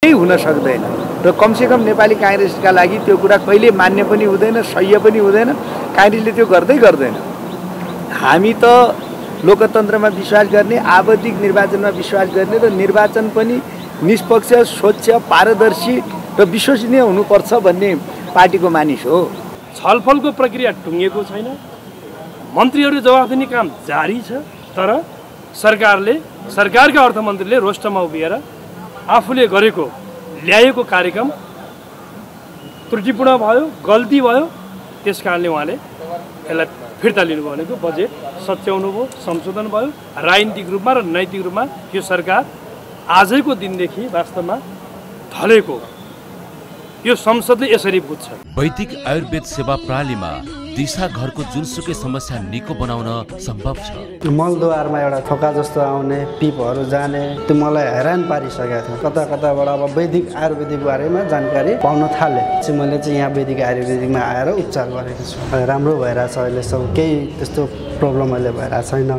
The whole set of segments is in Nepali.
हुन सक्दैन र कमसेकम नेपाली कांग्रेसका लागि त्यो कुरा कहिले मान्य पनि हुँदैन, सह्य पनि हुँदैन। कांग्रेसले त्यो गर्दैन। हामी त लोकतन्त्रमा विश्वास गर्ने, आवधिक निर्वाचनमा विश्वास गर्ने र निर्वाचन पनि निष्पक्ष, स्वच्छ, पारदर्शी र विश्वसनीय हुनुपर्छ भन्ने पार्टीको मानिस हो। छलफलको प्रक्रिया टुङ्गिएको छैन, मन्त्रीहरू जवाफ दिने काम जारी छ, तर सरकारका अर्थमन्त्रीले रोस्टरमा उभिएर आफूले गरेको ल्याएको कार्यक्रम त्रुटिपूर्ण भयो, गल्ती भयो, त्यसकारणले उहाँले यसलाई फिर्ता लिनुभयो भनेको बजेट सच्याउनु भयो, संशोधन भयो। राजनीतिक रूपमा र नैतिक रूपमा यो सरकार आजैको दिनदेखि वास्तवमा ढलेको यो संसदले यसरी बुझ्छ। वैदिक आयुर्वेद सेवा प्रणालीमा दिशा घरको जुनसुकै समस्या निको बनाउन सम्भव छ। मलद्वारमा एउटा थोका जस्तो आउने, पिपहरू जाने, त्यो मलाई हैरान पारिसकेको थियो। कताबाट अब वैदिक आयुर्वेदिक बारेमा जानकारी पाउन थाले चाहिँ मैले चाहिँ यहाँ वैदिक आयुर्वेदिकमा आएर उपचार गरेको छु। राम्रो भइरहेछ, अहिलेसम्म केही त्यस्तो प्रब्लम अहिले भइरहेको छैन।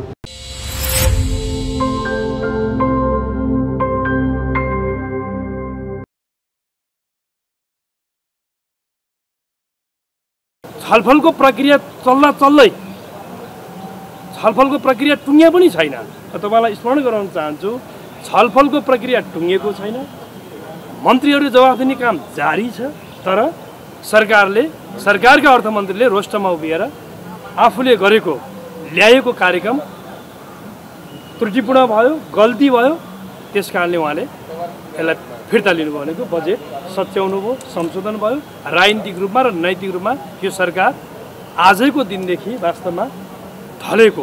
छलफलको प्रक्रिया चल्दै छलफलको प्रक्रिया टुङ्गिया पनि छैन। तपाईँलाई स्मरण गराउन चाहन्छु, छलफलको प्रक्रिया टुङ्गिएको छैन, मन्त्रीहरू जवाफ दिने काम जारी छ, तर सरकारका अर्थमन्त्रीले रोस्टरमा उभिएर आफूले गरेको ल्याएको कार्यक्रम त्रुटिपूर्ण भयो, गल्ती भयो, त्यसकारणले उहाँले यसलाई फिर्ता लिनुभयो भनेको बजेट सच्याउनु भयो, संशोधन भयो। राजनीतिक रूपमा र नैतिक रूपमा यो सरकार आजैको दिनदेखि वास्तवमा ढलेको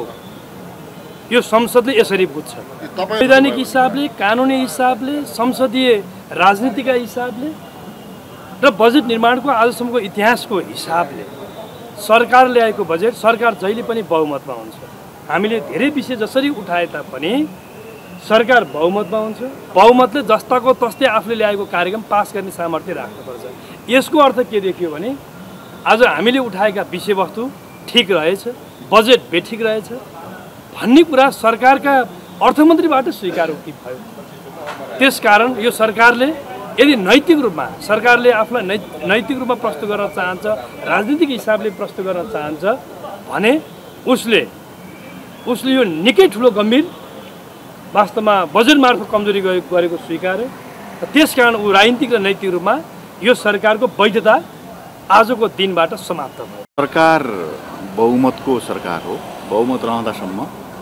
यो संसदले यसरी बुझ्छ। संवैधानिक हिसाबले, कानुनी हिसाबले, संसदीय राजनीतिका हिसाबले र बजेट निर्माणको आजसम्मको इतिहासको हिसाबले सरकार ल्याएको बजेट सरकार जहिले पनि बहुमतमा हुन्छ। हामीले धेरै विषय जसरी उठाए तापनि सरकार बहुमतमा हुन्छ। बहुमतले जस्ताको तस्तै आफूले ल्याएको कार्यक्रम पास गर्ने सामर्थ्य राख्नुपर्छ। यसको अर्थ के देखियो भने आज हामीले उठाएका विषयवस्तु ठिक रहेछ, बजेट बेठिक रहेछ भन्ने कुरा सरकारका अर्थमन्त्रीबाट स्वीकार भयो। त्यसकारण यो सरकारले यदि नैतिक रूपमा सरकारले आफूलाई नैतिक रूपमा प्रस्तुत गर्न चाहन्छ, राजनीतिक हिसाबले प्रस्तुत गर्न चाहन्छ भने उसले यो निकै ठुलो गम्भीर वास्तवमा बजेट मार्फत कमजोरी गरेको स्वीकार्यो। त्यसकारण ऊ राजनीतिक र नैतिक रूपमा यो सरकारको वैधता आजको दिनबाट समाप्त भयो। सरकार बहुमतको सरकार हो, बहुमत रहँदासम्म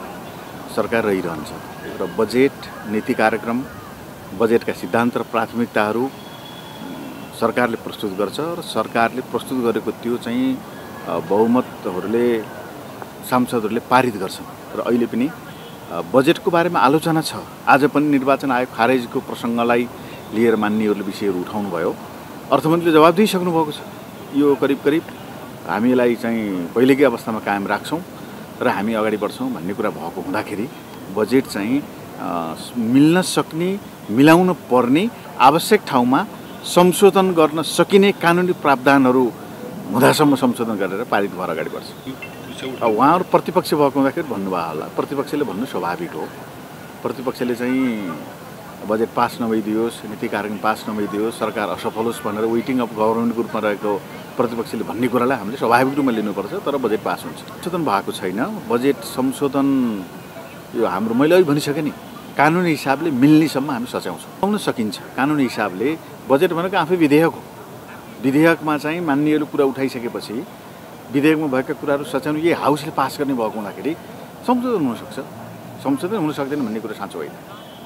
सरकार रहिरहन्छ र बजेट, नीति कार्यक्रम, बजेटका सिद्धान्त र प्राथमिकताहरू सरकारले प्रस्तुत गर्छ र सरकारले प्रस्तुत गरेको त्यो चाहिँ बहुमतहरूले, सांसदहरूले पारित गर्छन् र अहिले पनि बजेटको बारेमा आलोचना छ। आज पनि निर्वाचन आयोग खारेजको प्रसङ्गलाई लिएर मान्यहरूले विषयहरू उठाउनु भयो। अर्थमन्त्रीले जवाब दिइसक्नु भएको छ। यो करिब हामीलाई चाहिँ पहिलेकै अवस्थामा कायम राख्छौँ र हामी अगाडि बढ्छौँ भन्ने कुरा भएको हुँदाखेरि बजेट चाहिँ मिल्न सक्ने, मिलाउन पर्ने, आवश्यक ठाउँमा संशोधन गर्न सकिने कानुनी प्रावधानहरू हुँदासम्म संशोधन गरेर पारित भएर अगाडि बढ्छ। उहाँहरू प्रतिपक्ष भएको हुँदाखेरि भन्नुभयो होला, प्रतिपक्षले भन्नु स्वाभाविक हो। प्रतिपक्षले चाहिँ बजेट पास नभइदियोस्, नीति कार्यक्रम पास नभइदियोस्, सरकार असफल होस् भनेर वेटिङ अफ गभर्मेन्टको रूपमा रहेको प्रतिपक्षले भन्ने कुरालाई हामीले स्वाभाविक रूपमा लिनुपर्छ। तर बजेट पास हुन्छ, संशोधन भएको छैन। बजेट संशोधन यो हाम्रो मैले अघि भनिसकेँ नि, कानुनी हिसाबले मिल्नेसम्म हामी सच्याउँछौँ, पाउन सकिन्छ। कानुनी हिसाबले बजेट भनेको आफै विधेयक हो। विधेयकमा चाहिँ मान्यहरू कुरा उठाइसकेपछि विधेयकमा भएका कुराहरू सच्याउनु यही हाउसले पास गर्ने भएको हुँदाखेरि संशोधन हुनसक्छ, संशोधन हुन सक्दैन भन्ने कुरा साँचो होइन।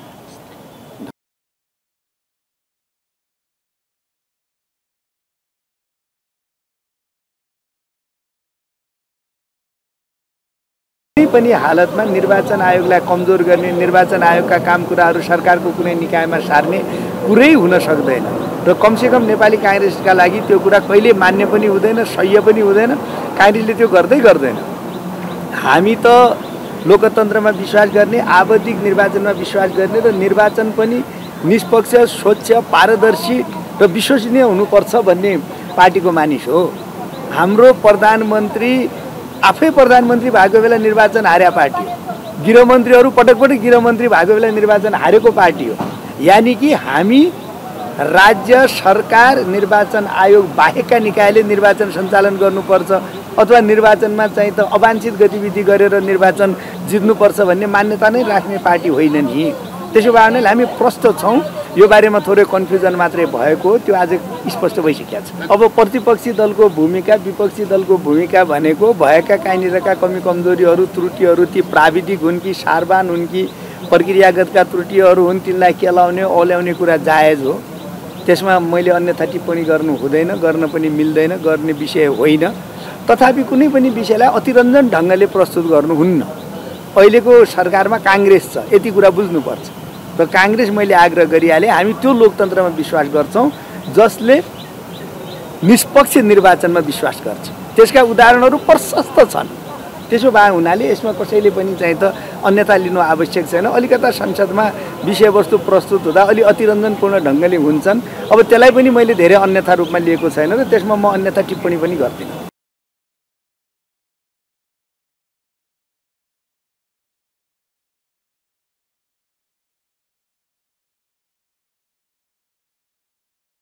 पनि हालतमा निर्वाचन आयोगलाई कमजोर गर्ने, निर्वाचन आयोगका काम कुराहरू सरकारको कुनै निकायमा सार्ने कुरै हुन सक्दैन र कमसेकम नेपाली कांग्रेसका लागि त्यो कुरा कहिले मान्य पनि हुँदैन, सह्य पनि हुँदैन। कांग्रेसले त्यो गर्दैन। हामी त लोकतन्त्रमा विश्वास गर्ने, आवधिक निर्वाचनमा विश्वास गर्ने र निर्वाचन पनि निष्पक्ष, स्वच्छ, पारदर्शी र विश्वसनीय हुनुपर्छ भन्ने पार्टीको मानिस हो। हाम्रो प्रधानमन्त्री आफै प्रधानमन्त्री भएको बेला निर्वाचन हारेको पार्टी हो। गृहमन्त्रीहरू पटक गृहमन्त्री भएको बेला निर्वाचन हारेको पार्टी हो। यानि कि हामी राज्य सरकार निर्वाचन आयोग बाहेकका निकायले निर्वाचन सञ्चालन गर्नुपर्छ अथवा निर्वाचनमा चाहिँ त अवांछित गतिविधि गरेर निर्वाचन जित्नुपर्छ भन्ने मान्यता नै राख्ने पार्टी होइन नि। त्यसो भए हुनाले हामी प्रष्ट छौँ। यो बारेमा थोरै कन्फ्युजन मात्रै भएको त्यो आज स्पष्ट भइसकेको छ। अब प्रतिपक्षी दलको भूमिका विपक्षी दलको भूमिका भनेको भएका कहीँनिरका कमी कमजोरीहरू त्रुटिहरू ती प्राविधिक हुन् कि सारवान हुन् कि प्रक्रियागतका त्रुटिहरू हुन् तिनलाई केलाउने ओल्याउने कुरा जायज हो। त्यसमा मैले अन्यथा टिप्पणी गर्नु हुँदैन, गर्न पनि मिल्दैन, गर्ने विषय होइन। तथापि कुनै पनि विषयलाई अतिरञ्जन ढङ्गले प्रस्तुत गर्नुहुन्न। अहिलेको सरकारमा काङ्ग्रेस छ, यति कुरा बुझ्नुपर्छ। र काङ्ग्रेस मैले आग्रह गरिहालेँ, हामी त्यो लोकतन्त्रमा विश्वास गर्छौँ जसले निष्पक्ष निर्वाचनमा विश्वास गर्छ। त्यसका उदाहरणहरू प्रशस्त छन्। त्यसो भए हुनाले यसमा कसैले पनि चाहिँ त अन्यथा लिनु आवश्यक छैन। अलिकता संसदमा विषयवस्तु प्रस्तुत हुँदा अलि अतिरञ्जनपूर्ण ढङ्गले हुन्छन्। अब त्यसलाई पनि मैले धेरै अन्यथा रूपमा लिएको छैन र त्यसमा म अन्यथा टिप्पणी पनि गर्दिनँ।